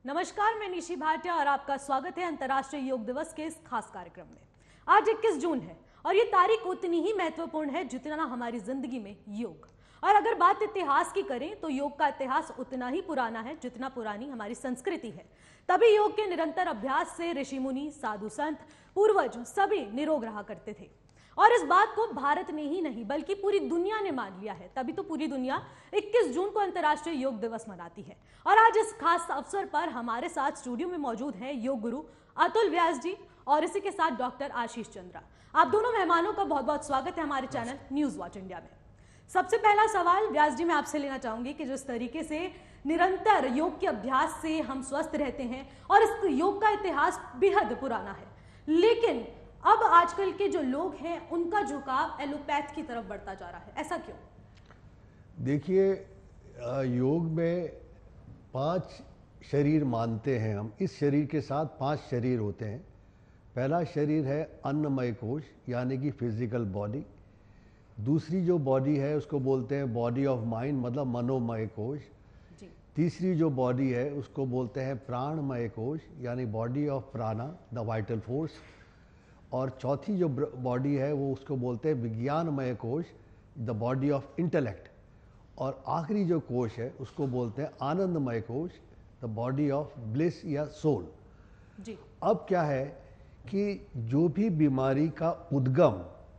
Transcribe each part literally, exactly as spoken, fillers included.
नमस्कार, मैं निशी भाटिया और आपका स्वागत है अंतर्राष्ट्रीय योग दिवस के इस खास कार्यक्रम में। आज इक्कीस जून है और ये तारीख उतनी ही महत्वपूर्ण है जितना हमारी जिंदगी में योग। और अगर बात इतिहास की करें तो योग का इतिहास उतना ही पुराना है जितना पुरानी हमारी संस्कृति है। तभी योग के निरंतर अभ्यास से ऋषि मुनि, साधु संत, पूर्वज सभी निरोग रहा करते थे। और इस बात को भारत ने ही नहीं बल्कि पूरी दुनिया ने मान लिया है। तभी तो पूरी दुनिया इक्कीस जून को अंतर्राष्ट्रीय योग दिवस मनाती है। और आज इस खास अवसर पर हमारे साथ स्टूडियो में मौजूद हैं योग गुरु अतुल व्यास जी और इसी के साथ डॉक्टर आशीष चंद्रा। आप दोनों मेहमानों का बहुत बहुत स्वागत है हमारे चैनल न्यूज वॉच इंडिया में। सबसे पहला सवाल व्यास जी मैं आपसे लेना चाहूंगी कि जिस तरीके से निरंतर योग के अभ्यास से हम स्वस्थ रहते हैं और इस योग का इतिहास बेहद पुराना है, लेकिन अब आजकल के जो लोग हैं उनका झुकाव एलोपैथ की तरफ बढ़ता जा रहा है, ऐसा क्यों? देखिए, योग में पांच शरीर मानते हैं हम। इस शरीर के साथ पांच शरीर होते हैं। पहला शरीर है अन्नमय कोश यानी कि फिजिकल बॉडी। दूसरी जो बॉडी है उसको बोलते हैं बॉडी ऑफ माइंड, मतलब मनोमय कोश। तीसरी जो बॉडी है उसको बोलते हैं प्राणमय कोश यानी body of prana, the vital force. और चौथी जो बॉडी है वो उसको बोलते हैं विज्ञानमय कोश, द बॉडी ऑफ इंटेलेक्ट। और आखिरी जो कोश है उसको बोलते हैं आनंदमय कोश, द बॉडी ऑफ ब्लिस या सोल। जी। अब क्या है कि जो भी बीमारी का उद्गम,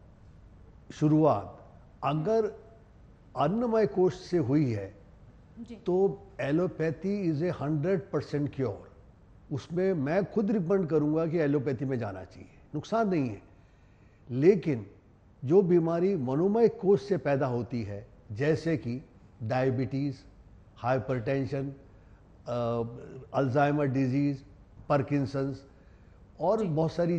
शुरुआत अगर अन्नमय कोश से हुई है जी। तो allopathy is a hundred percent cure. उसमें मैं खुद रिकमेंड करूंगा कि एलोपैथी में जाना चाहिए, नुकसान नहीं है। लेकिन जो बीमारी मनोमय कोश से पैदा होती है जैसे कि diabetes, hypertension, Alzheimer disease, Parkinson's और बहुत सारी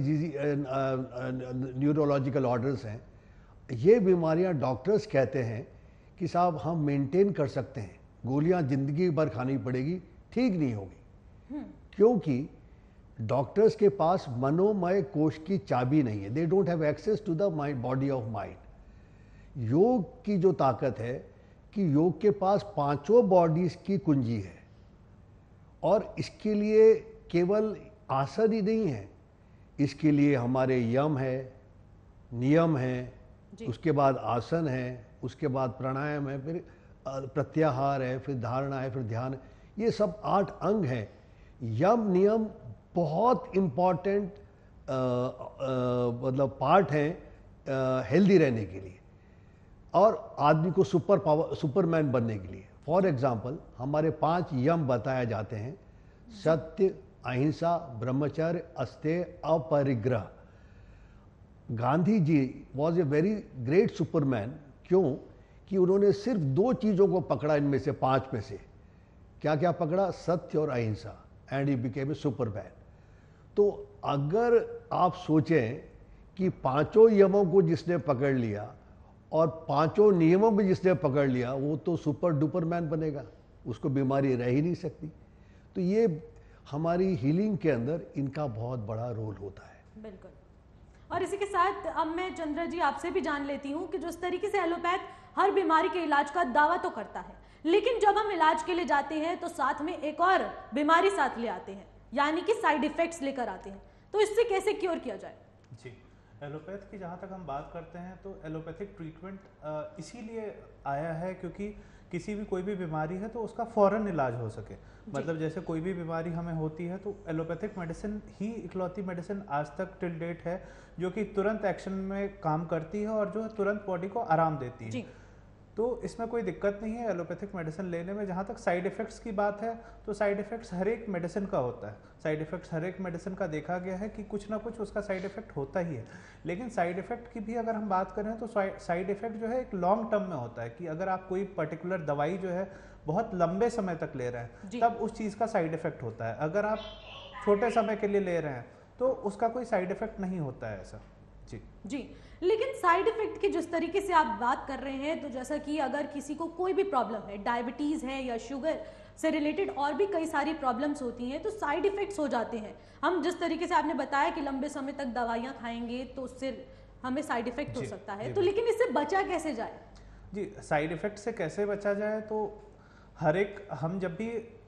न्यूरोलॉजिकल ऑर्डर्स हैं, ये बीमारियां डॉक्टर्स कहते हैं कि साहब हम मेंटेन कर सकते हैं, गोलियां जिंदगी भर खानी पड़ेगी, ठीक नहीं होगी। क्योंकि डॉक्टर्स के पास मनोमय कोश की चाबी नहीं है। They don't have access to the mind, body of mind. योग की जो ताकत है कि योग के पास पांचों बॉडीज की कुंजी है। और इसके लिए केवल आसन ही नहीं है, इसके लिए हमारे यम है, नियम है, उसके बाद आसन है, उसके बाद प्राणायाम है, फिर प्रत्याहार है, फिर धारणा है, फिर ध्यान है। ये सब आठ अंग हैं। यम नियम बहुत इम्पॉर्टेंट मतलब पार्ट हैं हेल्दी रहने के लिए और आदमी को सुपर पावर, सुपरमैन बनने के लिए। फॉर एग्जाम्पल हमारे पांच यम बताए जाते हैं: सत्य, अहिंसा, ब्रह्मचर्य, अस्तेय, अपरिग्रह। Gandhi ji was a very great superman. क्यों? कि उन्होंने सिर्फ दो चीज़ों को पकड़ा इनमें से, पांच में से। क्या क्या पकड़ा? सत्य और अहिंसा। And he became a superman. तो अगर आप सोचें कि पांचों यमों को जिसने पकड़ लिया और पांचों नियमों को जिसने पकड़ लिया, वो तो सुपर डुपर मैन बनेगा, उसको बीमारी रह ही नहीं सकती। तो ये हमारी हीलिंग के अंदर इनका बहुत बड़ा रोल होता है। बिल्कुल। और इसी के साथ अब मैं चंद्रा जी आपसे भी जान लेती हूँ कि जिस तरीके से एलोपैथ हर बीमारी के इलाज का दावा तो करता है, लेकिन जब हम इलाज के लिए जाते हैं तो साथ में एक और बीमारी साथ ले आते हैं, यानी कि साइड इफेक्ट्स लेकर आते हैं। तो इससे कैसे क्योर किया जाए? जी, एलोपैथ की जहाँ तक हम बात करते हैं तो एलोपैथिक ट्रीटमेंट इसीलिए आया है क्योंकि किसी भी कोई भी बीमारी है तो उसका फ़ौरन इलाज हो सके। मतलब जैसे कोई भी बीमारी हमें होती है तो एलोपैथिक मेडिसिन ही इकलौती मेडिसिन आज तक टिल डेट है जो कि तुरंत एक्शन में काम करती है और जो तुरंत बॉडी को आराम देती है। तो इसमें कोई दिक्कत नहीं है एलोपैथिक मेडिसिन लेने में। जहाँ तक साइड इफ़ेक्ट्स की बात है तो साइड इफ़ेक्ट्स हर एक मेडिसिन का होता है। साइड इफ़ेक्ट्स हर एक मेडिसिन का देखा गया है कि कुछ ना कुछ उसका साइड इफ़ेक्ट होता ही है। लेकिन साइड इफ़ेक्ट की भी अगर हम बात करें तो साइड इफ़ेक्ट जो है एक लॉन्ग टर्म में होता है कि अगर आप कोई पर्टिकुलर दवाई जो है बहुत लंबे समय तक ले रहे हैं तब उस चीज़ का साइड इफ़ेक्ट होता है। अगर आप छोटे समय के लिए ले रहे हैं तो उसका कोई साइड इफ़ेक्ट नहीं होता है ऐसा। जी जी, लेकिन साइड इफेक्ट की जिस तरीके से आप बात कर रहे हैं, तो जैसा कि अगर किसी को कोई भी प्रॉब्लम है, डायबिटीज़ है या शुगर से रिलेटेड और भी कई सारी प्रॉब्लम्स होती हैं, तो साइड इफेक्ट्स हो जाते हैं। हम जिस तरीके से आपने बताया कि लंबे समय तक दवाइयाँ खाएंगे तो उससे हमें साइड इफेक्ट हो सकता है, तो लेकिन इससे बचा कैसे जाए? जी, साइड इफेक्ट से कैसे बचा जाए तो हर एक हम जब भी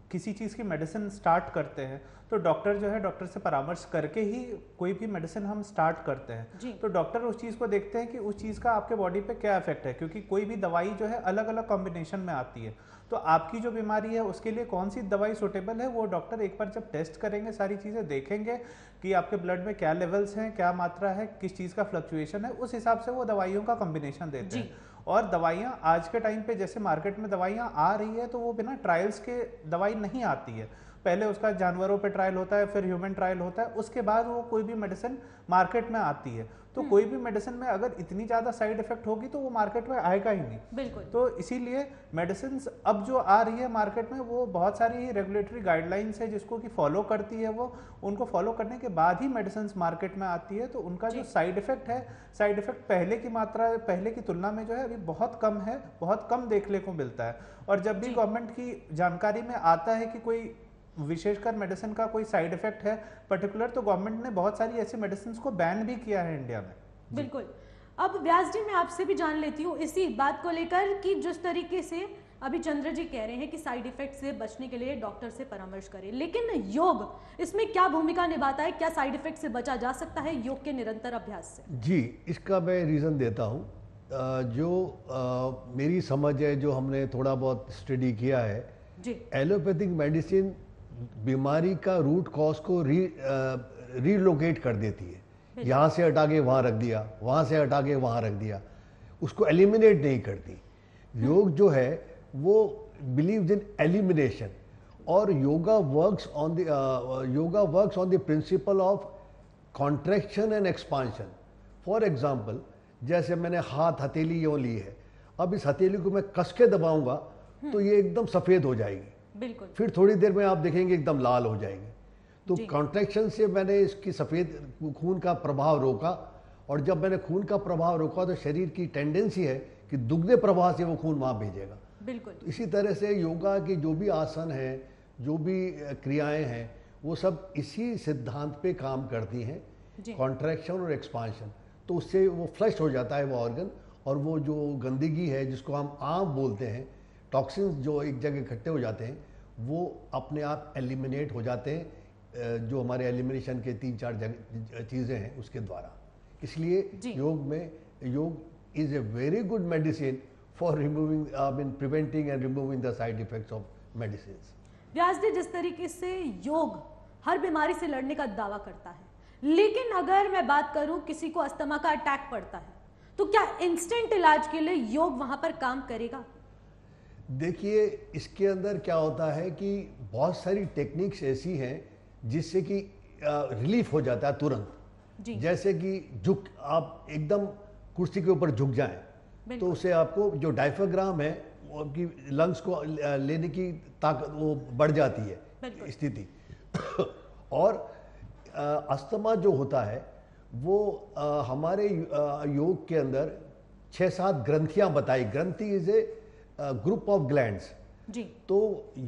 किसी चीज़ की मेडिसिन स्टार्ट करते हैं तो डॉक्टर जो है डॉक्टर से परामर्श करके ही कोई भी मेडिसिन हम स्टार्ट करते हैं। तो डॉक्टर उस चीज़ को देखते हैं कि उस चीज़ का आपके बॉडी पे क्या इफेक्ट है, क्योंकि कोई भी दवाई जो है अलग अलग कॉम्बिनेशन में आती है। तो आपकी जो बीमारी है उसके लिए कौन सी दवाई सूटेबल है वो डॉक्टर एक बार जब टेस्ट करेंगे, सारी चीज़ें देखेंगे कि आपके ब्लड में क्या लेवल्स हैं, क्या मात्रा है, किस चीज़ का फ्लक्चुएशन है, उस हिसाब से वो दवाइयों का कॉम्बिनेशन देते हैं। और दवाइयाँ आज के टाइम पे जैसे मार्केट में दवाइयाँ आ रही है तो वो बिना ट्रायल्स के दवाई नहीं आती है। पहले उसका जानवरों पे ट्रायल होता है, फिर ह्यूमन ट्रायल होता है, उसके बाद वो कोई भी मेडिसिन मार्केट में आती है। तो कोई भी मेडिसिन में अगर इतनी ज़्यादा साइड इफेक्ट होगी तो वो मार्केट में आएगा ही नहीं। बिल्कुल। तो इसीलिए मेडिसिन अब जो आ रही है मार्केट में वो बहुत सारी रेगुलेटरी गाइडलाइंस है जिसको कि फॉलो करती है, वो उनको फॉलो करने के बाद ही मेडिसिन मार्केट में आती है। तो उनका जो साइड इफेक्ट है, साइड इफेक्ट पहले की मात्रा पहले की तुलना में जो है अभी बहुत कम है, बहुत कम देखने को मिलता है। और जब भी गवर्नमेंट की जानकारी में आता है कि कोई विशेषकर मेडिसिन का कोई साइड इफेक्ट है पर्टिकुलर, तो गवर्नमेंट ने बहुत सारी ऐसी मेडिसिन को बैन भी किया है इंडिया में। बिल्कुल। अब व्यास जी मैं आपसे भी जान लेती हूँ इसी बात को लेकर कि जिस तरीके से अभी चंद्र जी कह रहे हैं कि साइड इफेक्ट से बचने के लिए डॉक्टर से परामर्श करें, लेकिन योग इसमें क्या भूमिका निभाता है? क्या साइड इफेक्ट से बचा जा सकता है योग के निरंतर अभ्यास से? जी, इसका मैं रीज़न देता हूँ। जो आ, मेरी समझ है, जो हमने थोड़ा बहुत स्टडी किया है जी, एलोपैथिक मेडिसिन बीमारी का रूट कॉज को री रीलोकेट कर देती है। यहाँ से हटा के वहाँ रख दिया, वहाँ से हटा के वहाँ रख दिया, उसको एलिमिनेट नहीं करती। योग जो है वो बिलीव्स इन एलिमिनेशन, और yoga works on the yoga works on the principle of contraction and expansion. For example, जैसे मैंने हाथ हथेली यूँ ली है, अब इस हथेली को मैं कस के दबाऊंगा तो ये एकदम सफ़ेद हो जाएगी, बिल्कुल, फिर थोड़ी देर में आप देखेंगे एकदम लाल हो जाएगी। तो कॉन्ट्रैक्शन से मैंने इसकी सफ़ेद खून का प्रभाव रोका, और जब मैंने खून का प्रभाव रोका तो शरीर की टेंडेंसी है कि दुगने प्रवाह से वो खून वहाँ भेजेगा। बिल्कुल। तो इसी तरह से योगा की जो भी आसन हैं, जो भी क्रियाएं हैं, वो सब इसी सिद्धांत पे काम करती हैं, कॉन्ट्रैक्शन और एक्सपांशन। तो उससे वो फ्लश हो जाता है वो ऑर्गन, और वो जो गंदगी है जिसको हम आम बोलते हैं, टॉक्सिन्स जो एक जगह इकट्ठे हो जाते हैं, वो अपने आप एलिमिनेट हो जाते हैं, जो हमारे एलिमिनेशन के तीन चार जगह चीज़ें हैं उसके द्वारा। इसलिए योग में yog is a very good medicine for removing I mean preventing and removing the side effects of medicine. Vyas ji, जिस तरीके से योग हर बीमारी से लड़ने का दावा करता है, लेकिन अगर मैं बात करूं किसी को अस्थमा का अटैक पड़ता है तो क्या इंस्टेंट इलाज के लिए योग वहां पर काम करेगा? देखिए, इसके अंदर क्या होता है कि बहुत सारी टेक्निक्स ऐसी हैं जिससे कि रिलीफ हो जाता है तुरंत। जैसे कि झुक आप एकदम कुर्सी के ऊपर झुक जाएं तो उससे आपको जो डायफ्राग्राम है वो आपकी लंग्स को लेने की ताकत वो बढ़ जाती है स्थिति। और अस्थमा जो होता है वो आ, हमारे आ, योग के अंदर छः सात ग्रंथियां बताई। Granthi is a group of glands जी। तो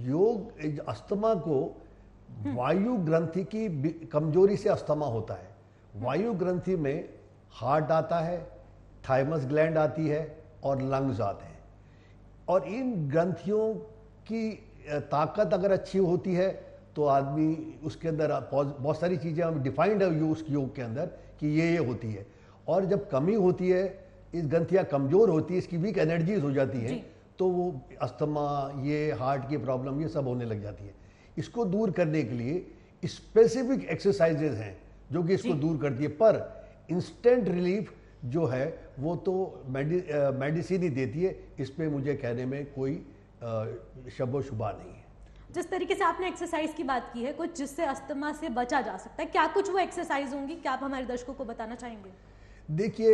योग अस्थमा को वायु ग्रंथि की कमजोरी से अस्थमा होता है। वायु ग्रंथि में हार्ट आता है, थाइमस ग्लैंड आती है और लंग्स आते हैं। और इन ग्रंथियों की ताकत अगर अच्छी होती है तो आदमी उसके अंदर बहुत सारी चीज़ें हम डिफाइंड है उस योग के अंदर कि ये ये होती है। और जब कमी होती है, इस ग्रंथियाँ कमज़ोर होती है, इसकी वीक एनर्जीज हो जाती हैं, तो वो अस्थमा, ये हार्ट की प्रॉब्लम, ये सब होने लग जाती है। इसको दूर करने के लिए स्पेसिफिक एक्सरसाइजेज हैं जो कि इसको दूर करती है, पर इंस्टेंट रिलीफ जो है वो तो मेडि मेडिसिन ही देती है। इस पे मुझे कहने में कोई शब्बो शुबा नहीं है। जिस तरीके से आपने एक्सरसाइज की बात की है, कुछ जिससे अस्थमा से बचा जा सकता है, क्या कुछ वो एक्सरसाइज होंगी? क्या आप हमारे दर्शकों को बताना चाहेंगे? देखिए,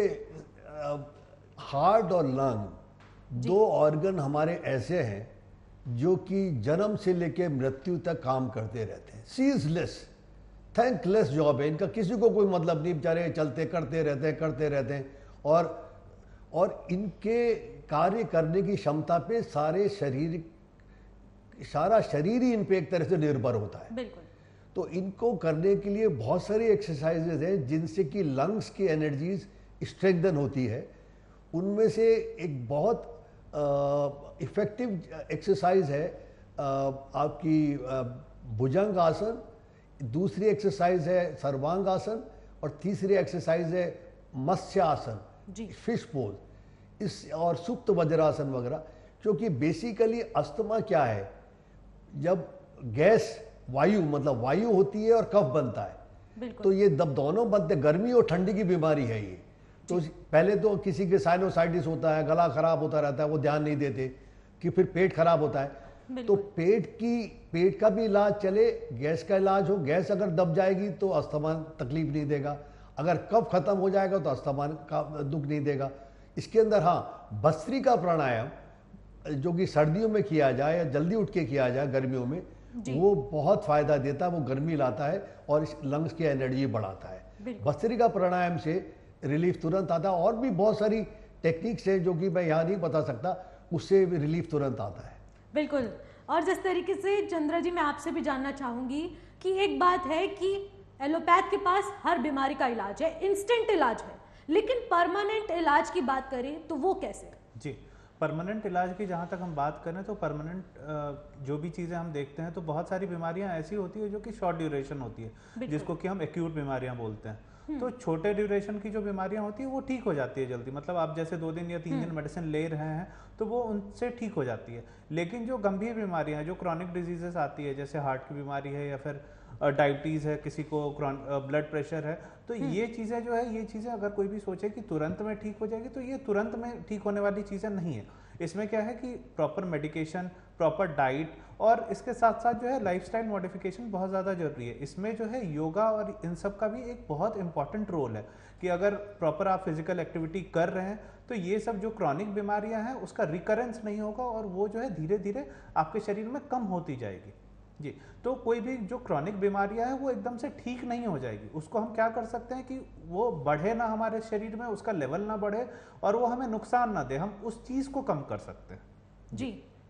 हार्ट और लंग दो ऑर्गन हमारे ऐसे हैं जो कि जन्म से लेकर मृत्यु तक काम करते रहते हैं। सीजलेस, थैंकलेस जॉब है इनका, किसी को कोई मतलब नहीं, बेचारे चलते करते रहते हैं करते रहते हैं और और इनके कार्य करने की क्षमता पे सारे शरीर सारा शरीर ही इन पे एक तरह से निर्भर होता है। बिल्कुल। तो इनको करने के लिए बहुत सारी एक्सरसाइजेज हैं जिनसे कि लंग्स की एनर्जीज स्ट्रेंथन होती है। उनमें से एक बहुत इफ़ेक्टिव एक्सरसाइज है आपकी अ, भुजंग आसन, दूसरी एक्सरसाइज है सर्वांग आसन और तीसरी एक्सरसाइज है मत्स्य आसन, फिश पोज, इस और सुप्त वज्रासन वगैरह। क्योंकि बेसिकली अस्थमा क्या है, जब गैस वायु मतलब वायु होती है और कफ बनता है, तो ये दब दोनों बनते, गर्मी और ठंडी की बीमारी है ये। तो पहले तो किसी के साइनोसाइटिस होता है, गला खराब होता रहता है, वो ध्यान नहीं देते कि फिर पेट खराब होता है। तो पेट की पेट का भी इलाज चले, गैस का इलाज हो, गैस अगर दब जाएगी तो अस्थमा तकलीफ नहीं देगा, अगर कफ खत्म हो जाएगा तो अस्थमा का दुख नहीं देगा। इसके अंदर हाँ भस्त्रिका प्राणायाम जो कि सर्दियों में किया जाए या जल्दी उठ के किया जाए गर्मियों में, वो बहुत फायदा देता है, वो गर्मी लाता है और इस लंग्स की एनर्जी बढ़ाता है। भस्त्रिका प्राणायाम से रिलीफ तुरंत आता है। और भी बहुत सारी टेक्निक्स हैं जो कि मैं यहाँ नहीं बता सकता, उससे रिलीफ तुरंत आता है। बिल्कुल। और जिस तरीके से चंद्रा जी मैं आपसे भी जानना चाहूंगी कि एक बात है कि एलोपैथ के पास हर बीमारी का इलाज है, इंस्टेंट इलाज है, लेकिन परमानेंट इलाज की बात करें तो वो कैसे? जी, परमानेंट इलाज की जहाँ तक हम बात करें तो परमानेंट जो भी चीज़ें हम देखते हैं तो बहुत सारी बीमारियां ऐसी होती है जो कि शॉर्ट ड्यूरेशन होती है, जिसको कि हम एक्यूट बीमारियां बोलते हैं। तो छोटे ड्यूरेशन की जो बीमारियां होती है वो ठीक हो जाती है जल्दी, मतलब आप जैसे दो दिन या तीन दिन मेडिसिन ले रहे हैं तो वो उनसे ठीक हो जाती है। लेकिन जो गंभीर बीमारियां हैं, जो क्रॉनिक डिजीजेस आती है, जैसे हार्ट की बीमारी है या फिर डायबिटीज़ है, किसी को ब्लड प्रेशर है, तो ये चीज़ें जो है, ये चीज़ें अगर कोई भी सोचे कि तुरंत में ठीक हो जाएगी तो ये तुरंत में ठीक होने वाली चीज़ें नहीं है। इसमें क्या है कि प्रॉपर मेडिकेशन, प्रॉपर डाइट और इसके साथ साथ जो है लाइफस्टाइल मॉडिफिकेशन बहुत ज़्यादा जरूरी है। इसमें जो है योगा और इन सब का भी एक बहुत इंपॉर्टेंट रोल है कि अगर प्रॉपर आप फिजिकल एक्टिविटी कर रहे हैं तो ये सब जो क्रॉनिक बीमारियां हैं उसका रिकरेंस नहीं होगा और वो जो है धीरे धीरे आपके शरीर में कम होती जाएगी। जी, तो कोई भी जो क्रॉनिक बीमारियां हैं वो एकदम से ठीक नहीं हो जाएगी। उसको हम क्या कर सकते हैं कि वो बढ़े ना हमारे शरीर में, उसका लेवल ना बढ़े और वो हमें नुकसान ना दे, हम उस चीज को कम कर सकते हैं। जी,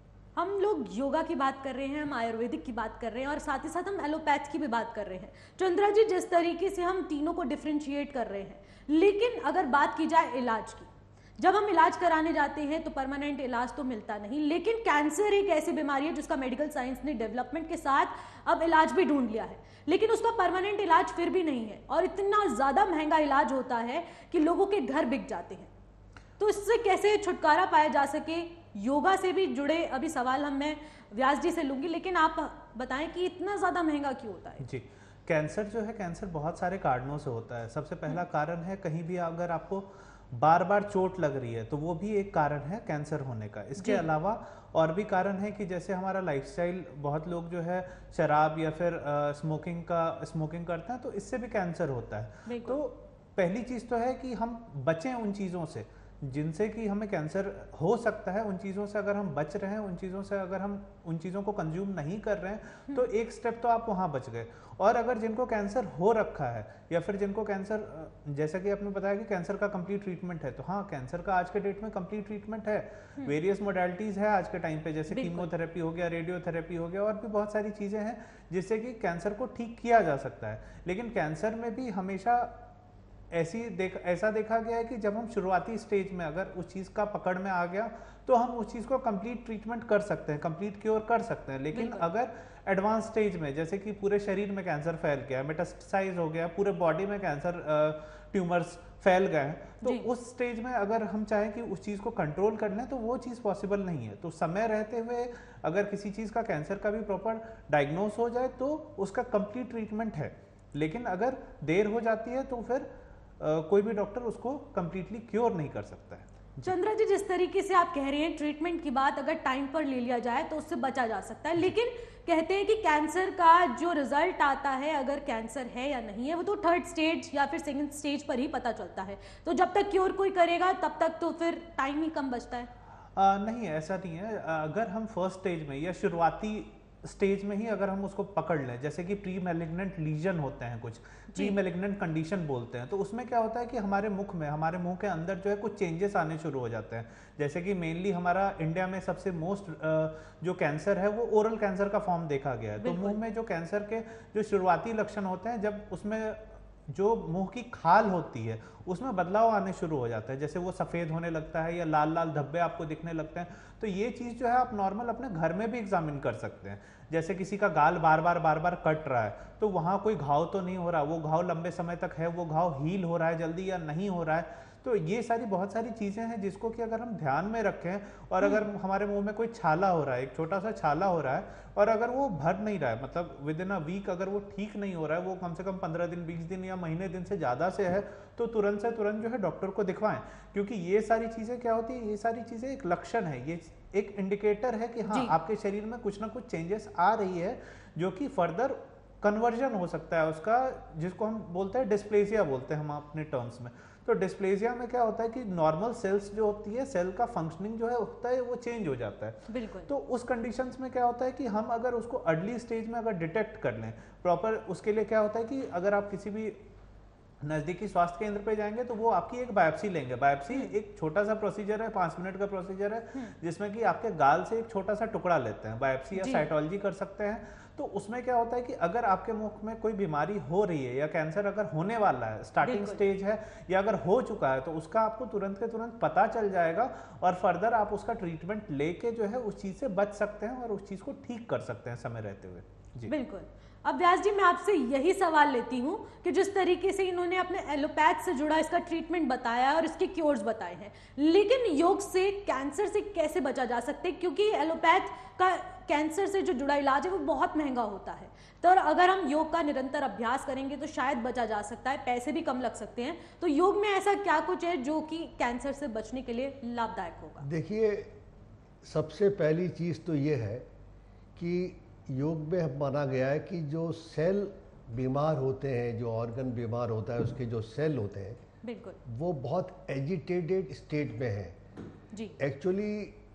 हम लोग योगा की बात कर रहे हैं, हम आयुर्वेदिक की बात कर रहे हैं और साथ ही साथ हम एलोपैथ की भी बात कर रहे हैं। चंद्रा जी, जिस तरीके से हम तीनों को डिफ्रेंशिएट कर रहे हैं, लेकिन अगर बात की जाए इलाज की, जब हम इलाज कराने जाते हैं तो परमानेंट इलाज तो मिलता नहीं, लेकिन कैंसर एक ऐसी बीमारी है जिसका मेडिकल साइंस ने डेवलपमेंट के साथ अब इलाज भी ढूंढ लिया है, लेकिन उसका परमानेंट इलाज फिर भी नहीं है और इतना ज़्यादा महंगा इलाज होता है कि लोगों के घर बिक जाते हैं। तो इससे कैसे छुटकारा पाया जा सके? योगा से भी जुड़े अभी सवाल हम मैं व्यास जी से लूंगी, लेकिन आप बताएं कि इतना ज़्यादा महंगा क्यों होता है? जी, कैंसर जो है, कैंसर बहुत सारे कारणों से होता है। सबसे पहला कारण है कहीं भी अगर आपको बार बार चोट लग रही है तो वो भी एक कारण है कैंसर होने का। इसके अलावा और भी कारण है कि जैसे हमारा लाइफस्टाइल, बहुत लोग जो है शराब या फिर स्मोकिंग का स्मोकिंग करते हैं तो इससे भी कैंसर होता है। तो पहली चीज़ तो है कि हम बचें उन चीज़ों से जिनसे कि हमें कैंसर हो सकता है। उन चीज़ों से अगर हम बच रहे हैं, उन चीज़ों से अगर हम उन चीज़ों को कंज्यूम नहीं कर रहे हैं तो एक स्टेप तो आप वहाँ बच गए। और अगर जिनको कैंसर हो रखा है या फिर जिनको कैंसर, जैसा कि आपने बताया कि कैंसर का कंप्लीट ट्रीटमेंट है, तो हाँ, कैंसर का आज के डेट में कंप्लीट ट्रीटमेंट है, वेरियस मोडालिटीज़ है आज के टाइम पे, जैसे कीमोथेरेपी हो गया, रेडियोथेरेपी हो गया और भी बहुत सारी चीज़ें हैं जिससे कि कैंसर को ठीक किया जा सकता है। लेकिन कैंसर में भी हमेशा ऐसी देख ऐसा देखा गया है कि जब हम शुरुआती स्टेज में अगर उस चीज़ का पकड़ में आ गया तो हम उस चीज़ को कंप्लीट ट्रीटमेंट कर सकते हैं, कंप्लीट क्योर कर सकते हैं। लेकिन अगर एडवांस स्टेज में, जैसे कि पूरे शरीर में कैंसर फैल गया, मेटास्टासाइज हो गया, पूरे बॉडी में कैंसर ट्यूमर्स फैल गए हैं, तो उस स्टेज में अगर हम चाहें कि उस चीज़ को कंट्रोल कर लें तो वो चीज़ पॉसिबल नहीं है। तो समय रहते हुए अगर किसी चीज़ का, कैंसर का भी प्रॉपर डायग्नोस हो जाए तो उसका कंप्लीट ट्रीटमेंट है। लेकिन अगर देर हो जाती है तो फिर Uh, कोई भी डॉक्टर उसको कंप्लीटली क्योर नहीं कर सकता है। चंद्रा जी, जिस तरीके से आप कह रहे हैं ट्रीटमेंट की बात अगर टाइम पर ले लिया जाए तो उससे बचा जा सकता है, लेकिन कहते हैं कि कैंसर का जो रिजल्ट आता है, अगर कैंसर है या नहीं है, वो तो थर्ड स्टेज या फिर सेकंड स्टेज पर ही पता चलता है। तो जब तक क्योर कोई करेगा तब तक तो फिर टाइम ही कम बचता है। आ, नहीं, ऐसा नहीं है। अगर हम फर्स्ट स्टेज में या शुरुआती स्टेज में ही अगर हम उसको पकड़ लें, जैसे कि प्री मैलिग्नेंट लीजन होते हैं, कुछ प्री मैलिग्नेंट कंडीशन बोलते हैं, तो उसमें क्या होता है कि हमारे मुख में, हमारे मुंह के अंदर जो है कुछ चेंजेस आने शुरू हो जाते हैं। जैसे कि मेनली हमारा इंडिया में सबसे मोस्ट जो कैंसर है वो ओरल कैंसर का फॉर्म देखा गया है। तो मुंह में जो कैंसर के जो शुरुआती लक्षण होते हैं, जब उसमें जो मुंह की खाल होती है उसमें बदलाव आने शुरू हो जाता है, जैसे वो सफ़ेद होने लगता है या लाल लाल धब्बे आपको दिखने लगते हैं। तो ये चीज़ जो है आप नॉर्मल अपने घर में भी एग्जामिन कर सकते हैं। जैसे किसी का गाल बार बार बार बार कट रहा है तो वहाँ कोई घाव तो नहीं हो रहा, वो घाव लंबे समय तक है, वो घाव हील हो रहा है जल्दी या नहीं हो रहा है। तो ये सारी बहुत सारी चीज़ें हैं जिसको कि अगर हम ध्यान में रखें, और अगर हमारे मुंह में कोई छाला हो रहा है, एक छोटा सा छाला हो रहा है, और अगर वो भर नहीं रहा है, मतलब विद इन अ वीक अगर वो ठीक नहीं हो रहा है, वो कम से कम पंद्रह दिन बीस दिन या महीने दिन से ज़्यादा से है, तो तुरंत से तुरंत जो है डॉक्टर को दिखवाएं। क्योंकि ये सारी चीज़ें क्या होती है, ये सारी चीज़ें एक लक्षण है, ये एक इंडिकेटर है कि हाँ आपके शरीर में कुछ ना कुछ चेंजेस आ रही है, जो कि फर्दर कन्वर्जन हो सकता है उसका, जिसको हम बोलते हैं डिस्प्लेसिया बोलते हैं हम अपने टर्म्स में। तो डिस्प्लेसिया में क्या होता है कि नॉर्मल सेल्स जो होती है, सेल का फंक्शनिंग जो है होता है वो चेंज हो जाता है। बिल्कुल। तो उस कंडीशंस में क्या होता है कि हम अगर उसको अर्ली स्टेज में अगर डिटेक्ट कर लें प्रॉपर, उसके लिए क्या होता है कि अगर आप किसी भी नज़दीकी स्वास्थ्य केंद्र पे जाएंगे तो वो आपकी एक बायोप्सी लेंगे। बायोप्सी एक छोटा सा प्रोसीजर है, पाँच मिनट का प्रोसीजर है, जिसमें कि आपके गाल से एक छोटा सा टुकड़ा लेते हैं। बायोप्सी या साइटोलॉजी कर सकते हैं। तो उसमें क्या होता है कि अगर आपके मुख में कोई बीमारी हो रही है या कैंसर अगर होने वाला है, स्टार्टिंग स्टेज है, या अगर हो चुका है, तो उसका आपको तुरंत के तुरंत पता चल जाएगा और फर्दर आप उसका ट्रीटमेंट लेके जो है उस चीज़ से बच सकते हैं और उस चीज़ को ठीक कर सकते हैं समय रहते हुए। जी बिल्कुल। अब व्यास जी, मैं आपसे यही सवाल लेती हूँ कि जिस तरीके से इन्होंने अपने एलोपैथ से जुड़ा इसका ट्रीटमेंट बताया और इसके क्योर्स बताए हैं, लेकिन योग से कैंसर से कैसे बचा जा सकता है? क्योंकि एलोपैथ का कैंसर से जो जुड़ा इलाज है वो बहुत महंगा होता है। तो अगर हम योग का निरंतर अभ्यास करेंगे तो शायद बचा जा सकता है, पैसे भी कम लग सकते हैं। तो योग में ऐसा क्या कुछ है जो कि कैंसर से बचने के लिए लाभदायक होगा? देखिए, सबसे पहली चीज़ तो ये है कि योग में माना गया है कि जो सेल बीमार होते हैं, जो ऑर्गन बीमार होता है, उसके जो सेल होते हैं, बिल्कुल, वो बहुत एजिटेटेड स्टेट में है। जी। एक्चुअली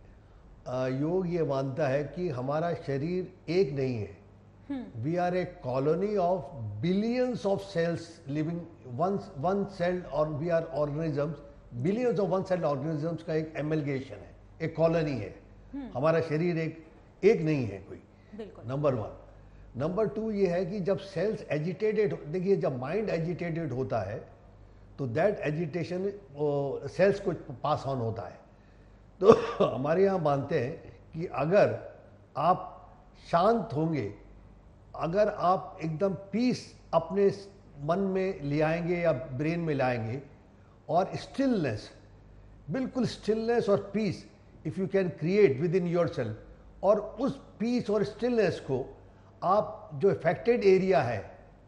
योग ये मानता है कि हमारा शरीर एक नहीं है। We are a colony of billions of cells living one one celled, और we are organisms, billions of one celled organisms का एक एमलगेशन है, एक कॉलोनी है। हमारा शरीर एक एक नहीं है कोई, नंबर वन। नंबर टू ये है कि जब सेल्स एजिटेटेड, देखिए जब माइंड एजिटेटेड होता है तो दैट एजिटेशन सेल्स को पास ऑन होता है। तो हमारे यहाँ मानते हैं कि अगर आप शांत होंगे, अगर आप एकदम पीस अपने मन में ले आएंगे या ब्रेन में लाएंगे, और स्टिलनेस, बिल्कुल स्टिलनेस और peace if you can create within yourself, और उस पीस और स्टिलनेस को आप जो इफेक्टेड एरिया है,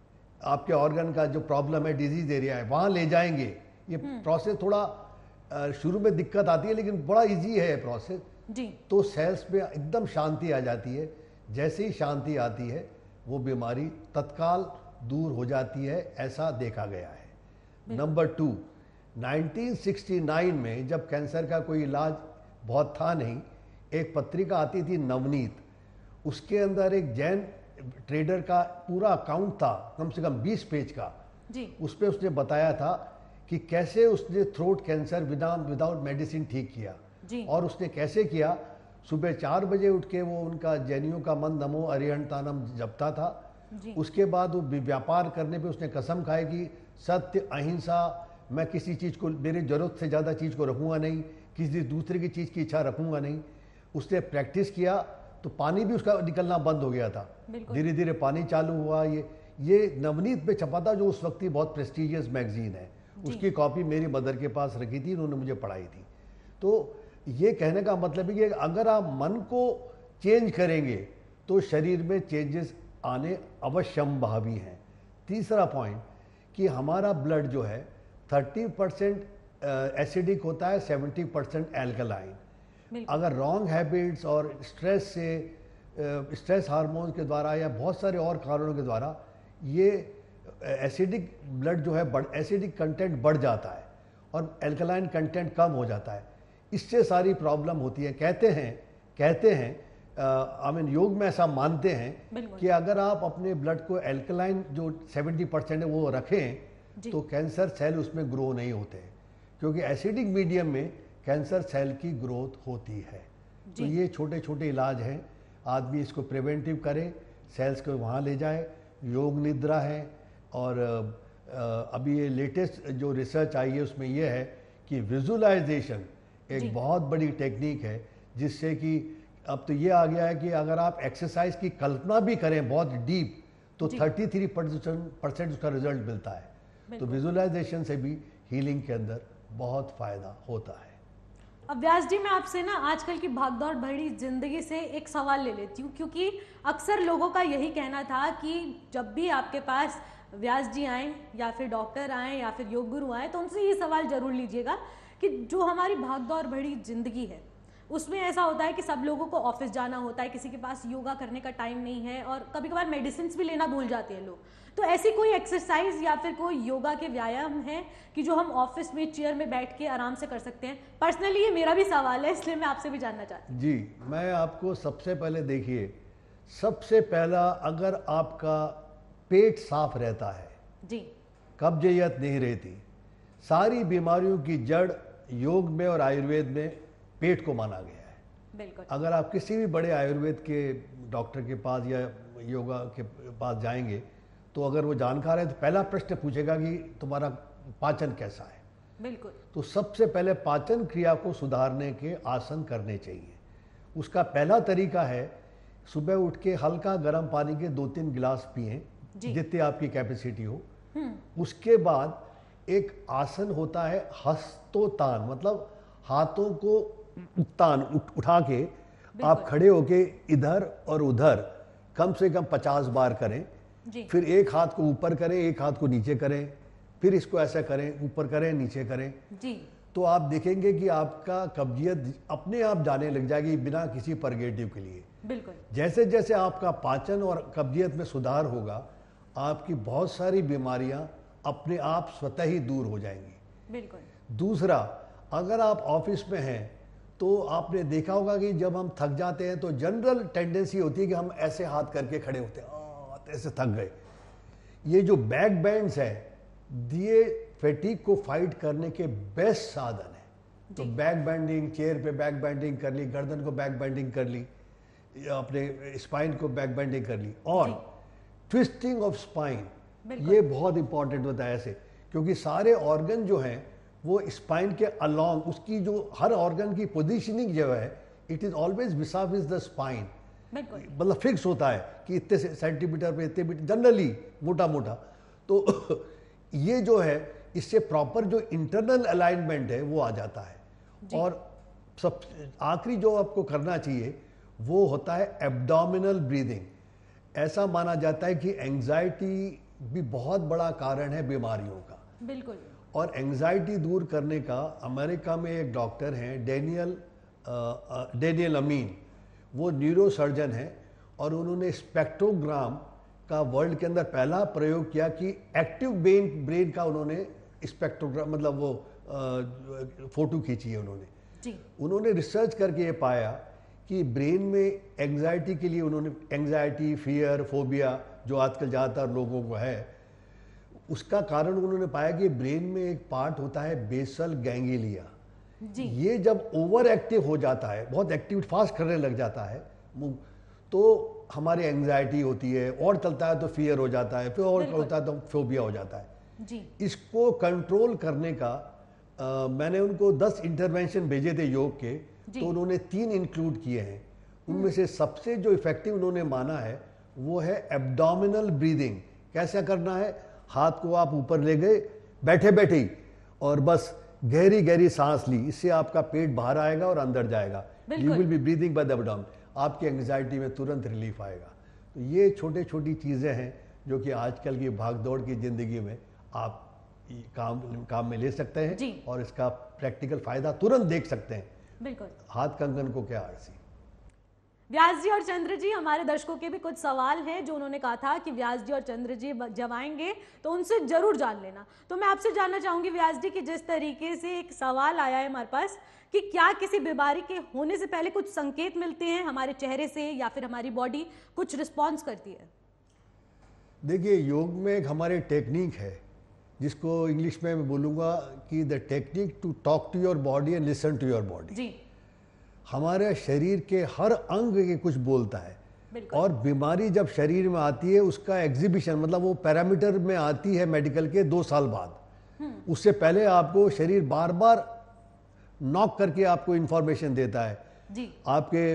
आपके ऑर्गन का जो प्रॉब्लम है, डिजीज एरिया है, वहाँ ले जाएंगे। ये प्रोसेस थोड़ा शुरू में दिक्कत आती है, लेकिन बड़ा इजी है प्रोसेस जी। तो सेल्स में एकदम शांति आ जाती है। जैसे ही शांति आती है वो बीमारी तत्काल दूर हो जाती है, ऐसा देखा गया है। Number two, nineteen sixty nine में जब कैंसर का कोई इलाज बहुत था नहीं, एक पत्रिका आती थी नवनीत, उसके अंदर एक जैन ट्रेडर का पूरा अकाउंट था, कम से कम बीस पेज का जी। उस पर उसने बताया था कि कैसे उसने throat cancer without without medicine ठीक किया जी। और उसने कैसे किया, सुबह चार बजे उठ के वो उनका जैनियों का मंद नमो अरिहंतानम जपता था जी। उसके बाद वो व्यापार करने पे उसने कसम खाई कि सत्य, अहिंसा, मैं किसी चीज़ को, मेरी ज़रूरत से ज़्यादा चीज़ को रखूँगा नहीं, किसी दूसरे की चीज़ की इच्छा रखूँगा नहीं। उसने प्रैक्टिस किया तो पानी भी उसका निकलना बंद हो गया था, धीरे धीरे पानी चालू हुआ। ये ये नवनीत पे छपा था, जो उस वक्त की बहुत प्रेस्टीजियस मैगजीन है। उसकी कॉपी मेरी मदर के पास रखी थी, उन्होंने मुझे पढ़ाई थी। तो ये कहने का मतलब है कि अगर आप मन को चेंज करेंगे तो शरीर में चेंजेस आने अवश्यंभावी हैं। तीसरा पॉइंट कि हमारा ब्लड जो है थर्टी परसेंट एसिडिक होता है, सेवेंटी परसेंट एल्कलाइन। अगर रॉन्ग हैबिट्स और स्ट्रेस से, स्ट्रेस हार्मोन्स के द्वारा या बहुत सारे और कारणों के द्वारा ये एसिडिक ब्लड जो है बढ़ एसिडिक कंटेंट बढ़ जाता है और एल्कलाइन कंटेंट कम हो जाता है। इससे सारी प्रॉब्लम होती है। कहते हैं कहते हैं आई मीन योग में ऐसा मानते हैं कि अगर आप अपने ब्लड को एल्कलाइन जो सेवेंटी परसेंट है वो रखें तो कैंसर सेल उसमें ग्रो नहीं होते, क्योंकि एसिडिक मीडियम में कैंसर सेल की ग्रोथ होती है। तो ये छोटे छोटे इलाज हैं, आदमी इसको प्रिवेंटिव करे, सेल्स को वहाँ ले जाए। योग निद्रा है और अभी ये लेटेस्ट जो रिसर्च आई है उसमें ये है कि विजुअलाइजेशन एक बहुत बड़ी टेक्निक है, जिससे कि अब तो ये आ गया है कि अगर आप एक्सरसाइज की कल्पना भी करें बहुत डीप तो तैंतीस परसेंट उसका रिजल्ट मिलता है। तो विजुअलाइजेशन से भी हीलिंग के अंदर बहुत फायदा होता है। अब व्यास जी, मैं आपसे ना आजकल की भागदौड़ भरी जिंदगी से एक सवाल ले लेती हूँ, क्योंकि अक्सर लोगों का यही कहना था कि जब भी आपके पास व्यास जी आए या फिर डॉक्टर आए या फिर योग गुरु आए तो उनसे ये सवाल जरूर लीजिएगा कि जो हमारी भागदौड़ भरी जिंदगी है उसमें ऐसा होता है कि सब लोगों को ऑफिस जाना होता है, किसी के पास योगा करने का टाइम नहीं है और कभी कभार मेडिसिन भी लेना भूल जाते हैं लोग। तो ऐसी कोई एक्सरसाइज या फिर कोई योगा के व्यायाम है कि जो हम ऑफिस में चेयर में बैठ के आराम से कर सकते हैं? पर्सनली ये मेरा भी सवाल है, इसलिए मैं आपसे भी जानना चाहती हूँ। जी, मैं आपको सबसे पहले देखिए, सबसे पहला अगर आपका पेट साफ रहता है जी, कब्जियत नहीं रहती, सारी बीमारियों की जड़ योग में और आयुर्वेद में पेट को माना गया है। बिल्कुल। अगर आप किसी भी बड़े आयुर्वेद के डॉक्टर के पास या योगा के पास जाएंगे तो अगर वो जानकार है तो पहला प्रश्न पूछेगा कि तुम्हारा पाचन कैसा है। बिल्कुल। तो सबसे पहले पाचन क्रिया को सुधारने के आसन करने चाहिए। उसका पहला तरीका है सुबह उठ के हल्का गर्म पानी के दो तीन गिलास पिएं, जितनी आपकी कैपेसिटी हो। उसके बाद एक आसन होता है हस्तोत्तान, मतलब हाथों को उत्तान उठ, उठा के आप खड़े होके इधर और उधर कम से कम पचास बार करें। जी। फिर एक हाथ को ऊपर करें, एक हाथ को नीचे करें, फिर इसको ऐसा करें, ऊपर करें, नीचे करें। जी। तो आप देखेंगे कि आपका कब्जियत अपने आप जाने लग जाएगी बिना किसी परगेटिव के लिए। बिल्कुल। जैसे जैसे आपका पाचन और कब्जियत में सुधार होगा, आपकी बहुत सारी बीमारियां अपने आप स्वतः ही दूर हो जाएंगी। बिल्कुल। दूसरा, अगर आप ऑफिस में हैं तो आपने देखा होगा कि जब हम थक जाते हैं तो जनरल टेंडेंसी होती है कि हम ऐसे हाथ करके खड़े होते हैं, ऐसे थक गए। ये जो बैक बैंड्स है, ये फैटिग को फाइट करने के बेस्ट साधन है। तो बैक बैंडिंग, चेयर पे बैक बैंडिंग कर ली, गर्दन को बैक बैंडिंग कर ली, अपने स्पाइन को बैक बैंडिंग कर ली, और ट्विस्टिंग ऑफ स्पाइन, ये बहुत इंपॉर्टेंट होता है ऐसे, क्योंकि सारे ऑर्गन जो हैं वो स्पाइन के अलोंग, उसकी जो हर ऑर्गन की पोजीशनिंग जो है it is always vis-a-vis the spine, मतलब फिक्स होता है कि इतने सेंटीमीटर पे इतने मीटर, जनरली मोटा मोटा। तो ये जो है इससे प्रॉपर जो इंटरनल अलाइनमेंट है वो आ जाता है। और सब आखिरी जो आपको करना चाहिए वो होता है एब्डोमिनल ब्रीदिंग। ऐसा माना जाता है कि एंजाइटी भी बहुत बड़ा कारण है बीमारियों का। बिल्कुल। और एंजाइटी दूर करने का अमेरिका में एक डॉक्टर हैं, डेनियल डेनियल अमीन, वो न्यूरो सर्जन हैं, और उन्होंने स्पेक्ट्रोग्राम का वर्ल्ड के अंदर पहला प्रयोग किया कि एक्टिव ब्रेन ब्रेन का उन्होंने स्पेक्ट्रोग्राम, मतलब वो आ, फोटो खींची है उन्होंने। जी। उन्होंने रिसर्च करके ये पाया कि ब्रेन में एंजाइटी के लिए उन्होंने एंजाइटी, फियर, फोबिया जो आजकल ज़्यादातर लोगों को है, उसका कारण उन्होंने पाया कि ब्रेन में एक पार्ट होता है बेसल गैंग्लिया। जी। ये जब ओवर एक्टिव हो जाता है, बहुत एक्टिव फास्ट करने लग जाता है, तो हमारी एंजाइटी होती है, और चलता है तो फियर हो जाता है, फिर और होता है तो फोबिया हो जाता है। जी। इसको कंट्रोल करने का आ, मैंने उनको दस इंटरवेंशन भेजे थे योग के, तो उन्होंने तीन इंक्लूड किए हैं। उनमें से सबसे जो इफेक्टिव उन्होंने माना है वो है एब्डोमिनल ब्रीदिंग। कैसे करना है? हाथ को आप ऊपर ले गए बैठे बैठे ही, और बस गहरी गहरी सांस ली, इससे आपका पेट बाहर आएगा और अंदर जाएगा। You will be breathing by the abdomen, आपकी एंग्जाइटी में तुरंत रिलीफ आएगा। तो ये छोटे छोटी चीज़ें हैं जो कि आजकल की भागदौड़ की ज़िंदगी में आप काम काम में ले सकते हैं, और इसका प्रैक्टिकल फ़ायदा तुरंत देख सकते हैं। बिल्कुल। हाथ कंगन को क्या आरसी। व्यास जी और चंद्र जी, हमारे दर्शकों के भी कुछ सवाल हैं जो उन्होंने कहा था कि व्यास जी और चंद्र जी जब आएंगे तो उनसे जरूर जान लेना। तो मैं आपसे जानना चाहूंगी व्यास जी कि जिस तरीके से एक सवाल आया है हमारे पास कि क्या किसी बीमारी के होने से पहले कुछ संकेत मिलते हैं हमारे चेहरे से, या फिर हमारी बॉडी कुछ रिस्पॉन्स करती है? देखिए, योग में एक हमारी टेक्निक है जिसको इंग्लिश में मैं बोलूँगा कि the technique to talk to your body and listen to your body. जी। हमारे शरीर के हर अंग के कुछ बोलता है। बिल्कुल। और बीमारी जब शरीर में आती है उसका एग्जीबिशन मतलब वो पैरामीटर में आती है मेडिकल के दो साल बाद। उससे पहले आपको शरीर बार बार नॉक करके आपको इंफॉर्मेशन देता है जी। आपके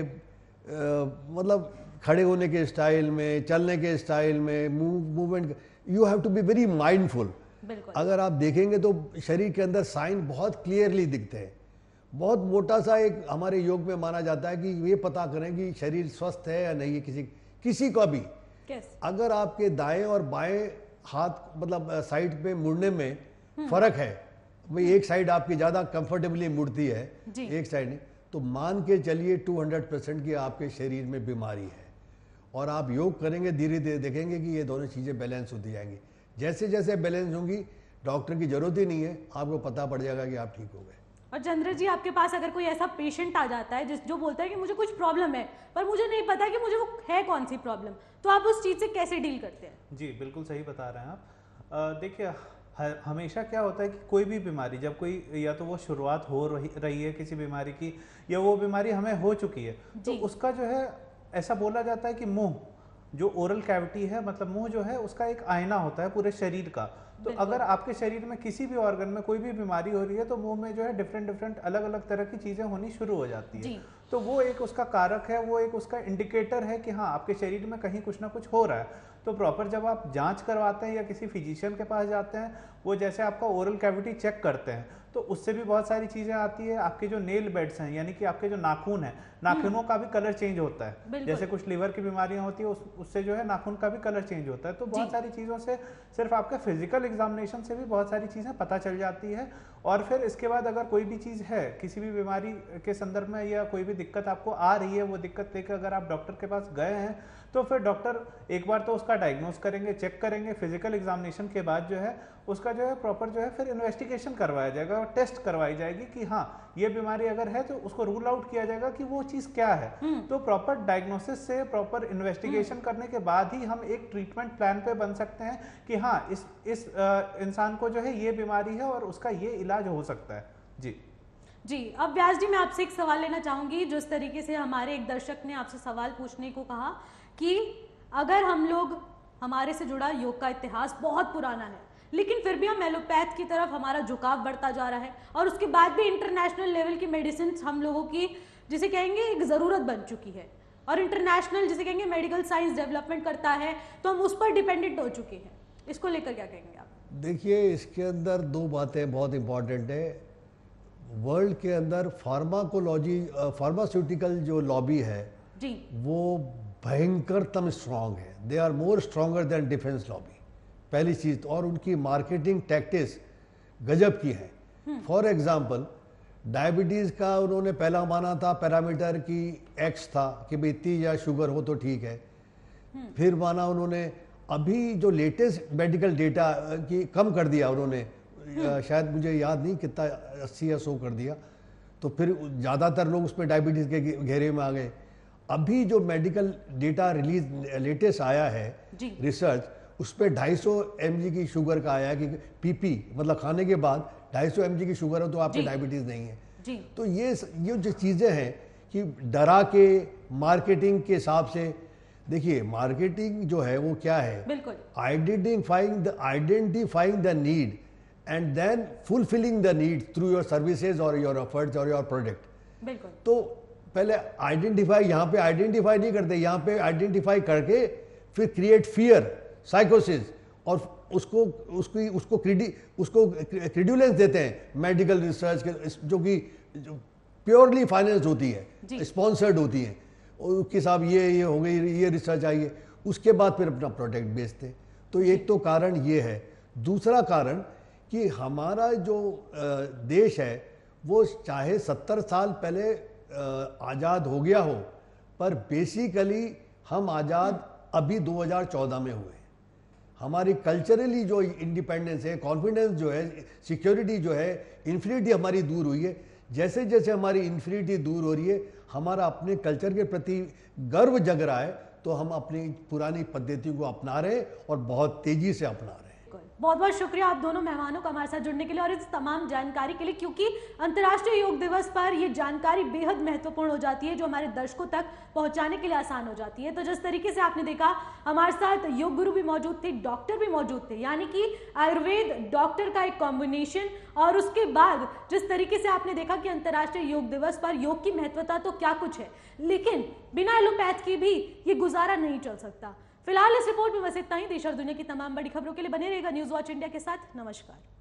आ, मतलब खड़े होने के स्टाइल में, चलने के स्टाइल में, move movement, you have to be very mindful. अगर आप देखेंगे तो शरीर के अंदर साइन बहुत क्लियरली दिखते हैं। बहुत मोटा सा एक हमारे योग में माना जाता है कि ये पता करें कि शरीर स्वस्थ है या नहीं है। किसी किसी का भी अगर आपके दाएं और बाएं हाथ मतलब साइड पे मुड़ने में फर्क है, भाई एक साइड आपकी ज्यादा कंफर्टेबली मुड़ती है, एक साइड नहीं, तो मान के चलिए दो सौ परसेंट की आपके शरीर में बीमारी है। और आप योग करेंगे धीरे धीरे देखेंगे कि ये दोनों चीजें बैलेंस होती जाएंगी। जैसे जैसे बैलेंस होंगी डॉक्टर की जरूरत ही नहीं है, आपको पता पड़ जाएगा कि आप ठीक हो गए। और चंद्र जी, आपके पास अगर कोई ऐसा पेशेंट आ जाता है जिस जो बोलता है कि मुझे कुछ प्रॉब्लम है पर मुझे नहीं पता कि मुझे वो है कौन सी प्रॉब्लम, तो आप उस चीज से कैसे डील करते हैं? जी बिल्कुल सही बता रहे हैं आप। देखिए हमेशा क्या होता है कि कोई भी बीमारी जब कोई या तो वो शुरुआत हो रही रही है किसी बीमारी की या वो बीमारी हमें हो चुकी है, तो उसका जो है ऐसा बोला जाता है कि मुंह जो ओरल कैविटी है मतलब मुंह जो है उसका एक आईना होता है पूरे शरीर का। तो अगर आपके शरीर में किसी भी ऑर्गन में कोई भी बीमारी हो रही है तो मुंह में जो है डिफरेंट डिफरेंट अलग अलग तरह की चीजें होनी शुरू हो जाती है। तो वो एक उसका कारक है, वो एक उसका इंडिकेटर है कि हाँ आपके शरीर में कहीं कुछ ना कुछ हो रहा है। तो प्रॉपर जब आप जांच करवाते हैं या किसी फिजिशियन के पास जाते हैं, वो जैसे आपका ओरल कैविटी चेक करते हैं तो उससे भी बहुत सारी चीजें आती है। आपके जो नेल बेड्स हैं यानी कि आपके जो नाखून है, नाखूनों का भी कलर चेंज होता है। जैसे कुछ लिवर की बीमारियां होती है उस, उससे जो है नाखून का भी कलर चेंज होता है। तो बहुत सारी चीजों से सिर्फ आपके फिजिकल एग्जामिनेशन से भी बहुत सारी चीजें पता चल जाती है। और फिर इसके बाद अगर कोई भी चीज है किसी भी बीमारी के संदर्भ में या कोई भी दिक्कत आपको आ रही है, वो दिक्कत लेकर अगर आप डॉक्टर के पास गए हैं तो फिर डॉक्टर एक बार तो उसका डायग्नोस करेंगे, चेक करेंगे। फिजिकल एग्जामिनेशन के बाद जो है उसका जो है प्रॉपर जो है फिर इन्वेस्टिगेशन करवाया जाएगा और टेस्ट करवाई जाएगी कि हाँ ये बीमारी अगर है तो उसको रूल आउट किया जाएगा कि वो चीज क्या है। तो प्रॉपर डायग्नोसिस से प्रॉपर इन्वेस्टिगेशन करने के बाद ही हम एक ट्रीटमेंट प्लान पे बन सकते हैं कि हाँ इस इस इंसान को जो है ये बीमारी है और उसका ये इलाज हो सकता है। जी जी अब व्यास जी मैं आपसे एक सवाल लेना चाहूंगी। जिस तरीके से हमारे एक दर्शक ने आपसे सवाल पूछने को कहा कि अगर हम लोग, हमारे से जुड़ा योग का इतिहास बहुत पुराना है लेकिन फिर भी हम एलोपैथ की तरफ हमारा झुकाव बढ़ता जा रहा है और उसके बाद भी इंटरनेशनल लेवल की मेडिसिन हम लोगों की जिसे कहेंगे एक ज़रूरत बन चुकी है और इंटरनेशनल जिसे कहेंगे मेडिकल साइंस डेवलपमेंट करता है तो हम उस पर डिपेंडेंट हो चुके हैं। इसको लेकर क्या कहेंगे आप? देखिए इसके अंदर दो बातें बहुत इंपॉर्टेंट है। वर्ल्ड के अंदर फार्माकोलॉजी फार्मास्यूटिकल जो लॉबी है जी वो भयंकरतम स्ट्रांग है। They are more stronger than defence lobby, पहली चीज। और उनकी मार्केटिंग टैक्टिक्स गजब की है। फॉर एग्जांपल डायबिटीज का उन्होंने पहला माना था पैरामीटर की एक्स था कि भाई इतनी या शुगर हो तो ठीक है। फिर माना उन्होंने, अभी जो लेटेस्ट मेडिकल डेटा की कम कर दिया उन्होंने, शायद मुझे याद नहीं कितना अस्सी या सौ कर दिया, तो फिर ज़्यादातर लोग उसमें डायबिटीज के घेरे में आ गए। अभी जो मेडिकल डेटा रिलीज लेटेस्ट आया है रिसर्च, उस पर ढाई सौ एम जी की शुगर का आया है कि पीपी मतलब खाने के बाद ढाई सौ एम जी की शुगर हो तो आपको डायबिटीज नहीं है जी। तो ये ये जो चीज़ें हैं कि डरा के मार्केटिंग के हिसाब से, देखिए मार्केटिंग जो है वो क्या है, बिल्कुल identifying the identifying the need and then fulfilling the need through your services और योर एफर्ट्स और योर प्रोडक्ट। बिल्कुल तो पहले आइडेंटिफाई, यहाँ पे आइडेंटिफाई नहीं करते, यहाँ पे आइडेंटिफाई करके फिर क्रिएट फियर, साइकोसिस और उसको उसकी उसको क्रेडि उसको क्रेडुलेंस देते हैं मेडिकल रिसर्च के, जो कि प्योरली फाइनेंस होती है, स्पॉन्सर्ड होती है। उसके साथ ये ये हो गई, ये रिसर्च आई है, उसके बाद फिर अपना प्रोडक्ट बेचते हैं। तो एक तो कारण ये है। दूसरा कारण कि हमारा जो देश है वो चाहे सत्तर साल पहले आज़ाद हो गया हो, पर बेसिकली हम आज़ाद अभी दो हज़ार चौदह में हुए। हमारी कल्चरली जो इंडिपेंडेंस है, कॉन्फिडेंस जो है, सिक्योरिटी जो है, इन्फिनिटी हमारी दूर हुई है। जैसे जैसे हमारी इन्फिनिटी दूर हो रही है, हमारा अपने कल्चर के प्रति गर्व जग रहा है, तो हम अपनी पुरानी पद्धतियों को अपना रहे हैं और बहुत तेजी से अपना रहे हैं। बहुत बहुत शुक्रिया आप दोनों मेहमानों का हमारे साथ जुड़ने के लिए और इस तमाम जानकारी के लिए, क्योंकि अंतर्राष्ट्रीय योग दिवस पर ये जानकारी बेहद महत्वपूर्ण हो जाती है जो हमारे दर्शकों तक पहुंचाने के लिए आसान हो जाती है। तो जिस तरीके से आपने देखा हमारे साथ योग गुरु भी मौजूद थे, डॉक्टर भी मौजूद थे, यानी कि आयुर्वेद डॉक्टर का एक कॉम्बिनेशन, और उसके बाद जिस तरीके से आपने देखा कि अंतर्राष्ट्रीय योग दिवस पर योग की महत्वता तो क्या कुछ है, लेकिन बिना एलोपैथ की भी ये गुजारा नहीं चल सकता। फिलहाल इस रिपोर्ट में बस इतना ही। देश और दुनिया की तमाम बड़ी खबरों के लिए बने रहेगा न्यूज वॉच इंडिया के साथ। नमस्कार।